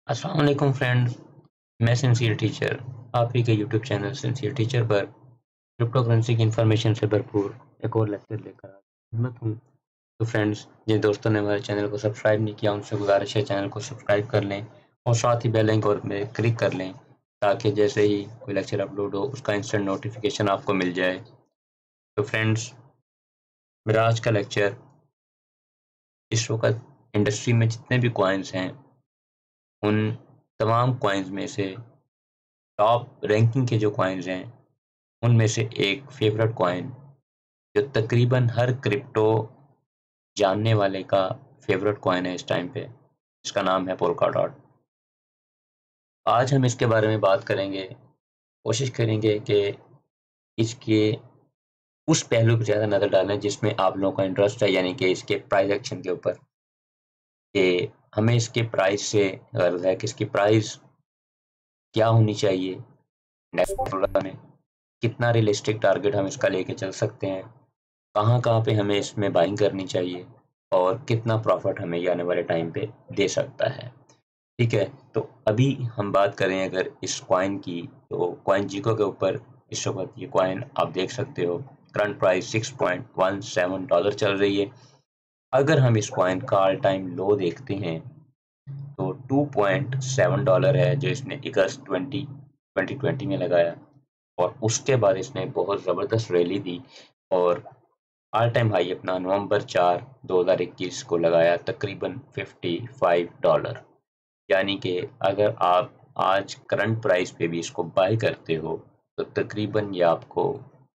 अस्सलाम वालेकुम फ्रेंड्स। मैं सिंसियर टीचर आप ही के यूट्यूब चैनल सिंसियर टीचर पर क्रिप्टो करेंसी की इन्फॉर्मेशन से भरपूर एक और लेक्चर लेकर खिदमत हूँ। तो फ्रेंड्स, जिन दोस्तों ने हमारे चैनल को सब्सक्राइब नहीं किया उनसे गुजारिश है चैनल को सब्सक्राइब कर लें और साथ ही बेल आइकन में क्लिक कर लें ताकि जैसे ही कोई लेक्चर अपलोड हो उसका इंस्टेंट नोटिफिकेशन आपको मिल जाए। तो फ्रेंड्स, मेरा आज का लेक्चर इस वक्त इंडस्ट्री में जितने भी कॉइन्स हैं उन तमाम कॉइन्स में से टॉप रैंकिंग के जो कॉइन्स हैं उनमें से एक फेवरेट कॉइन जो तकरीबन हर क्रिप्टो जानने वाले का फेवरेट कॉइन है इस टाइम पे, इसका नाम है पोल्का डॉट। आज हम इसके बारे में बात करेंगे, कोशिश करेंगे कि इसके उस पहलू पर ज़्यादा नज़र डालें जिसमें आप लोगों का इंटरेस्ट है, यानी कि इसके प्राइस एक्शन के ऊपर, कि हमें इसके प्राइस से गर्ज है कि इसकी प्राइस क्या होनी चाहिए नेक्स्ट में, कितना रियलिस्टिक टारगेट हम इसका लेके चल सकते हैं, कहाँ-कहाँ पे हमें इसमें बाइंग करनी चाहिए और कितना प्रॉफिट हमें ये आने वाले टाइम पे दे सकता है। ठीक है, तो अभी हम बात करें अगर इस कॉइन की, तो कॉइन जीको के ऊपर इस वक्त ये कॉइन आप देख सकते हो करंट प्राइस $6.17 चल रही है। अगर हम इस कॉइन का ऑल टाइम लो देखते हैं तो $2.7 है जो इसने अगस्त 2020 में लगाया और उसके बाद इसने बहुत ज़बरदस्त रैली दी और ऑल टाइम हाई अपना नवंबर 4 2021 को लगाया तकरीबन $55। यानी कि अगर आप आज करंट प्राइस पे भी इसको बाय करते हो तो तकरीबन ये आपको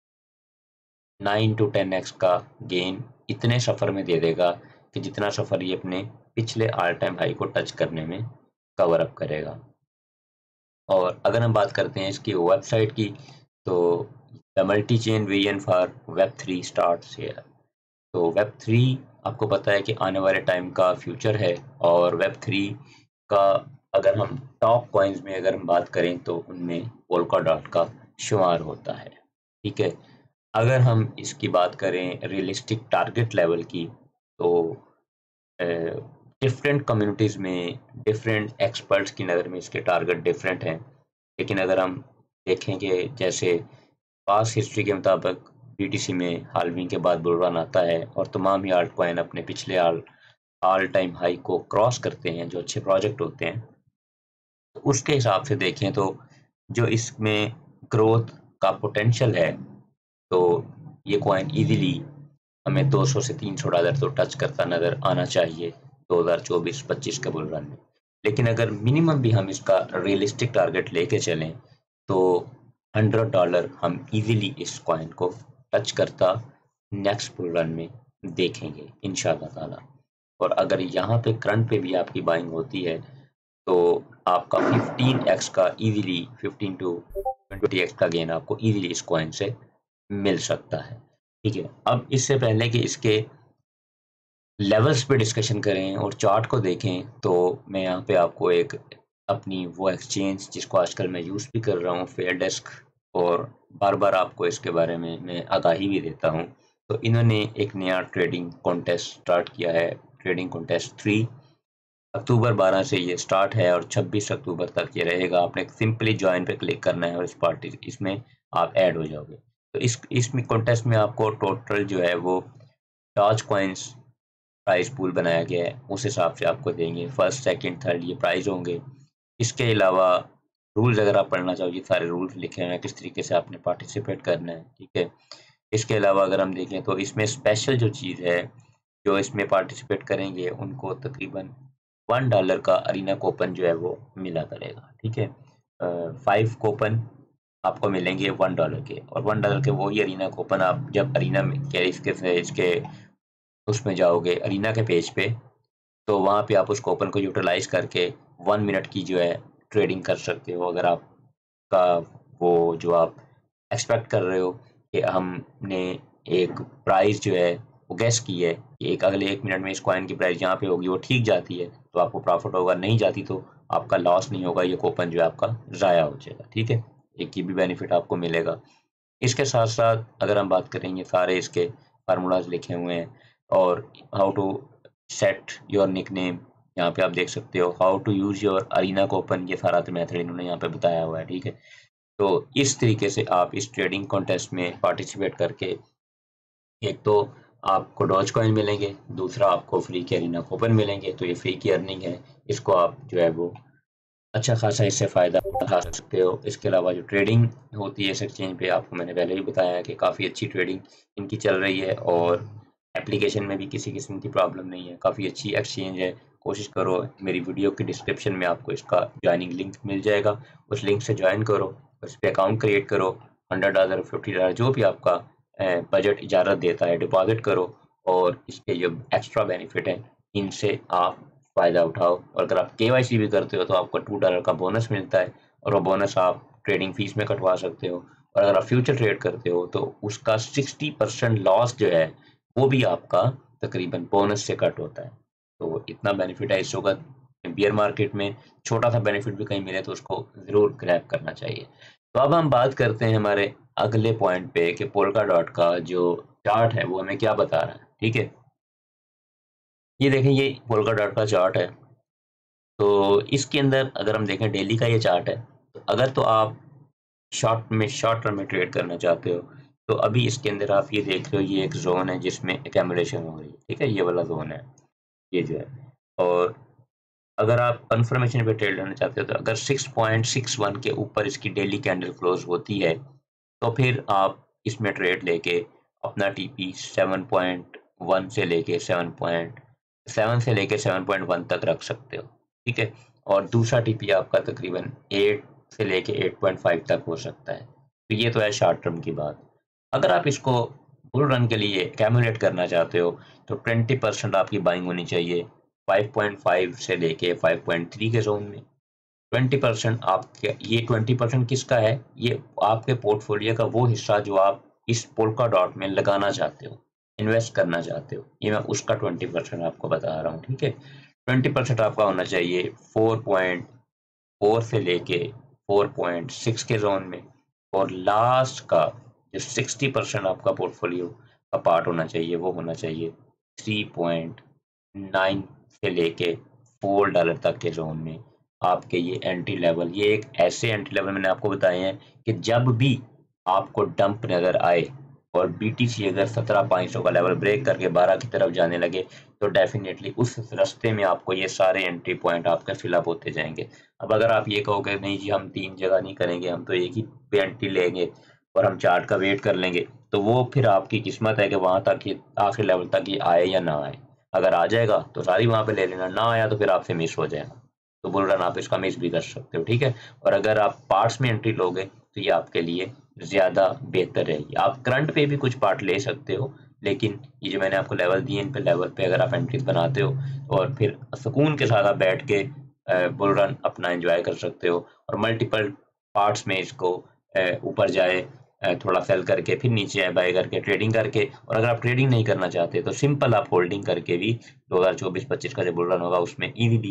9 टू 10x का गेन इतने सफ़र में दे देगा कि जितना सफ़र ये अपने पिछले ऑल टाइम हाई को टच करने में कवर अप करेगा। और अगर हम बात करते हैं इसकी वेबसाइट की, तो the multi chain vision for web 3 starts here. तो वेब 3 आपको पता है कि आने वाले टाइम का फ्यूचर है और वेब 3 का अगर हम टॉप कॉइन्स में अगर हम बात करें तो उनमें पोल्का डॉट का शुमार होता है। ठीक है, अगर हम इसकी बात करें रियलिस्टिक टारगेट लेवल की, तो डिफरेंट कम्युनिटीज़ में डिफरेंट एक्सपर्ट्स की नज़र में इसके टारगेट डिफरेंट हैं। लेकिन अगर हम देखें कि जैसे पास्ट हिस्ट्री के मुताबिक बीटीसी में हाल्विंग के बाद बुल रन आता है और तमाम ही आल्ट कॉइन अपने पिछले ऑल टाइम हाई को क्रॉस करते हैं जो अच्छे प्रोजेक्ट होते हैं। तो उसके हिसाब से देखें तो जो इसमें ग्रोथ का पोटेंशियल है, तो ये कॉइन इजीली हमें 200 से $300 तो टच करता नज़र आना चाहिए 2024-25 के बुल रन में। लेकिन अगर मिनिमम भी हम इसका रियलिस्टिक टारगेट लेके चलें तो $100 हम इजीली इस कॉइन को टच करता नेक्स्ट बुल रन में देखेंगे इंशाल्लाह ताला। और अगर यहाँ पे करंट पे भी आपकी बाइंग होती है तो आपका 15x का इजीली 15 टू 20x का गेन आपको इजीली इस कॉइन से मिल सकता है। ठीक है, अब इससे पहले कि इसके लेवल्स पे डिस्कशन करें और चार्ट को देखें, तो मैं यहाँ पे आपको एक अपनी वो एक्सचेंज जिसको आजकल मैं यूज़ भी कर रहा हूँ, फेयर डेस्क, और बार-बार आपको इसके बारे में मैं आगाही भी देता हूँ। तो इन्होंने एक नया ट्रेडिंग कॉन्टेस्ट स्टार्ट किया है, ट्रेडिंग कॉन्टेस्ट 3 अक्टूबर 12 से ये स्टार्ट है और 26 अक्टूबर तक ये रहेगा। आपने सिंपली जॉइन पे क्लिक करना है और इसमें आप ऐड हो जाओगे। तो इसमें कॉन्टेस्ट में आपको टोटल जो है वो डॉज कॉइन्स प्राइस पूल बनाया गया है, उस हिसाब से आपको देंगे। फर्स्ट, सेकंड, थर्ड ये प्राइस होंगे। इसके अलावा रूल्स अगर आप पढ़ना चाहो, ये सारे रूल्स लिखे हुए हैं किस तरीके से आपने पार्टिसिपेट करना है। ठीक है, इसके अलावा अगर हम देखें तो इसमें स्पेशल जो चीज़ है, जो इसमें पार्टिसिपेट करेंगे उनको तकरीबन $1 का अरीना कूपन जो है वो मिला करेगा। ठीक है, 5 कूपन आपको मिलेंगे $1 के, और $1 के वही अरीना कूपन आप जब अरीना में क्या इसके उसमें जाओगे अरीना के पेज पे, तो वहाँ पे आप उस कूपन को यूटिलाइज़ करके 1 मिनट की जो है ट्रेडिंग कर सकते हो। अगर आपका वो जो आप एक्सपेक्ट कर रहे हो कि हमने एक प्राइस जो है वो गेस की है कि एक अगले 1 मिनट में इस कॉइन की प्राइस जहाँ पे होगी वो ठीक जाती है तो आपको प्रॉफिट होगा, नहीं जाती तो आपका लॉस नहीं होगा, ये कूपन जो है आपका ज़ाया हो जाएगा। ठीक है, एक ये भी बेनिफिट आपको मिलेगा। इसके साथ-साथ अगर हम बात करें, ये सारे इसके फ़ॉर्मूलाज़ लिखे हुए हैं और how to set your nickname यहाँ पे आप देख सकते हो how to use your arena coupon, ये सारा मेथड इन्होंने यहाँ पे बताया हुआ है, ठीक है। तो इस तरीके से आप इस ट्रेडिंग कॉन्टेस्ट में पार्टिसिपेट करके एक तो आपको डॉज कॉइन मिलेंगे, दूसरा आपको फ्री के अरीना कूपन मिलेंगे। तो ये फ्री की अर्निंग है, इसको आप जो है वो अच्छा खासा इससे फ़ायदा उठा सकते हो। इसके अलावा जो ट्रेडिंग होती है इस एक्सचेंज पे, आपको मैंने पहले भी बताया है कि काफ़ी अच्छी ट्रेडिंग इनकी चल रही है और एप्लीकेशन में भी किसी किस्म की प्रॉब्लम नहीं है, काफ़ी अच्छी एक्सचेंज है। कोशिश करो, मेरी वीडियो के डिस्क्रिप्शन में आपको इसका ज्वाइनिंग लिंक मिल जाएगा, उस लिंक से ज्वाइन करो, उस पर अकाउंट क्रिएट करो, $100 $50 जो भी आपका बजट इजाज़त देता है डिपॉजिट करो, और इसके जो एक्स्ट्रा बेनिफिट हैं इनसे आप फ़ायदा उठाओ। और अगर आप केवाईसी भी करते हो तो आपको $2 का बोनस मिलता है, और वो बोनस आप ट्रेडिंग फीस में कटवा सकते हो। और अगर आप फ्यूचर ट्रेड करते हो तो उसका 60% लॉस जो है वो भी आपका तकरीबन बोनस से कट होता है। तो इतना बेनिफिट है इस वक्त बियर मार्केट में, छोटा सा बेनिफिट भी कहीं मिले तो उसको ज़रूर ग्रैब करना चाहिए। तो अब हम बात करते हैं हमारे अगले पॉइंट पे कि पोल्का डॉट का जो चार्ट है वो हमें क्या बता रहा है, ठीक है। ये देखें, ये पोल्का डॉट का चार्ट है। तो इसके अंदर अगर हम देखें डेली का ये चार्ट है, तो अगर तो आप शॉर्ट टर्म में ट्रेड करना चाहते हो तो अभी इसके अंदर आप ये देख रहे हो, ये एक जोन है जिसमें एक्यूमुलेशन हो रही है, ठीक है, ये वाला जोन है ये जो है। और अगर आप कंफर्मेशन पे ट्रेड लेना चाहते हो तो अगर 6.61 के ऊपर इसकी डेली कैंडल क्लोज होती है तो फिर आप इसमें ट्रेड लेके अपना टीपी 7.1 से लेके 7.7 से लेके 7.1 तक रख सकते हो, ठीक है। और दूसरा टीपी आपका तकरीबन 8 से लेके 8.5 तक हो सकता है। तो ये तो है शॉर्ट टर्म की बात। अगर आप इसको बुल रन के लिए कैमुलेट करना चाहते हो तो 20% आपकी बाइंग होनी चाहिए 5.5 से लेके 5.3 के जोन में। 20% आपके, ये 20% किसका है, ये आपके पोर्टफोलियो का वो हिस्सा जो आप इस पोल्का डॉट में लगाना चाहते हो, इन्वेस्ट करना चाहते हो, ये मैं उसका 20% आपको बता रहा हूँ, ठीक है। 20% आपका होना चाहिए 4.4 से लेके 4.6 के जोन में, और लास्ट का जो 60% आपका पोर्टफोलियो का पार्ट होना चाहिए वो होना चाहिए 3.9 से लेके $4 तक के जोन में। आपके ये एंट्री लेवल, ये एक ऐसे एंट्री लेवल मैंने आपको बताए हैं कि जब भी आपको डंप नज़र आए और बीटीसी अगर 17,500 का लेवल ब्रेक करके 12 की तरफ जाने लगे तो डेफिनेटली उस रास्ते में आपको ये सारे एंट्री पॉइंट आपके फिलअप होते जाएंगे। अब अगर आप ये कहोगे नहीं जी हम 3 जगह नहीं करेंगे, हम तो एक ही पे एंट्री लेंगे और हम चार्ट का वेट कर लेंगे, तो वो फिर आपकी किस्मत है कि वहां तक ये आखिरी लेवल तक ये आए या ना आए। अगर आ जाएगा तो सारी वहां पे ले लेना, ना आया तो फिर आपसे मिस हो जाएगा, तो बुल रन आप इसका मिस भी कर सकते हो, ठीक है। और अगर आप पार्ट्स में एंट्री लोगे तो ये आपके लिए ज़्यादा बेहतर रहेगी। आप करंट पे भी कुछ पार्ट ले सकते हो, लेकिन ये जो मैंने आपको लेवल दिए इन पे लेवल पे अगर आप एंट्री बनाते हो और फिर सुकून के साथ आप बैठ के बुल रन अपना एंजॉय कर सकते हो, और मल्टीपल पार्ट्स में इसको ऊपर जाए, थोड़ा सेल करके फिर नीचे आए बाय करके ट्रेडिंग करके। और अगर आप ट्रेडिंग नहीं करना चाहते तो सिंपल आप होल्डिंग करके भी 2024-25 का जो बुल रन होगा उसमें इजीली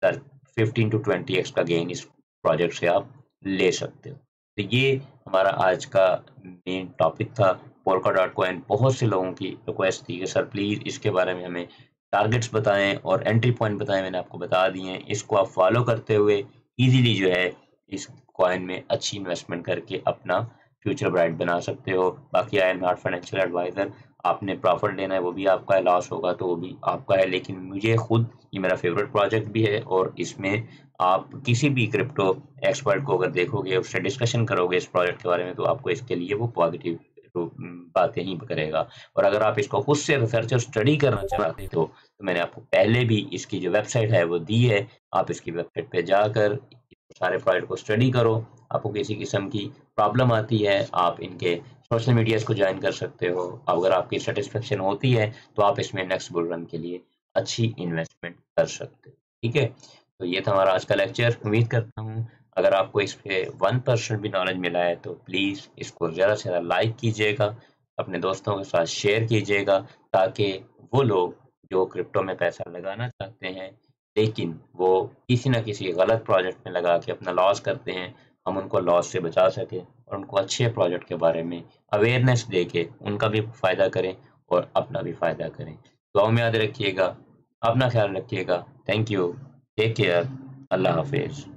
15 to 20x का गेन इस प्रोजेक्ट से आप ले सकते हो। तो ये हमारा आज का मेन टॉपिक था, पोल्का डॉट कॉइन। बहुत से लोगों की रिक्वेस्ट थी कि सर प्लीज़ इसके बारे में हमें टारगेट्स बताएं और एंट्री पॉइंट बताएं, मैंने आपको बता दिए हैं। इसको आप फॉलो करते हुए इजीली जो है इस कॉइन में अच्छी इन्वेस्टमेंट करके अपना फ्यूचर ब्राइट बना सकते हो। बाकी I am not financial advisor, आपने प्रॉफिट लेना है वो भी आपका है, लॉस होगा तो वो भी आपका है, लेकिन मुझे खुद ये मेरा फेवरेट प्रोजेक्ट भी है और इसमें आप किसी भी क्रिप्टो एक्सपर्ट को अगर देखोगे, उससे डिस्कशन करोगे इस प्रोजेक्ट के बारे में, तो आपको इसके लिए वो पॉजिटिव बातें ही करेगा। और अगर आप इसको खुद से रिसर्च और स्टडी करना चाहते हो तो मैंने आपको पहले भी इसकी जो वेबसाइट है वो दी है, आप इसकी वेबसाइट पे जाकर सारे प्रोजेक्ट को स्टडी करो। आपको किसी किस्म की प्रॉब्लम आती है आप इनके सोशल मीडियाज़ को ज्वाइन कर सकते हो। अगर आपकी सेटिस्फेक्शन होती है तो आप इसमें नेक्स्ट बुल रन के लिए अच्छी इन्वेस्टमेंट कर सकते हो, ठीक है। तो ये था हमारा आज का लेक्चर। उम्मीद करता हूँ अगर आपको इस पे 1% भी नॉलेज मिला है तो प्लीज़ इसको ज़्यादा से ज़्यादा लाइक कीजिएगा, अपने दोस्तों के साथ शेयर कीजिएगा, ताकि वो लोग जो क्रिप्टो में पैसा लगाना चाहते हैं लेकिन वो किसी न किसी गलत प्रोजेक्ट में लगा के अपना लॉस करते हैं, हम उनको लॉस से बचा सकें और उनको अच्छे प्रोजेक्ट के बारे में अवेयरनेस दे के उनका भी फ़ायदा करें और अपना भी फ़ायदा करें। दुआ में याद रखिएगा। अपना ख्याल रखिएगा। Thank you. Take care. अल्लाह हाफिज़।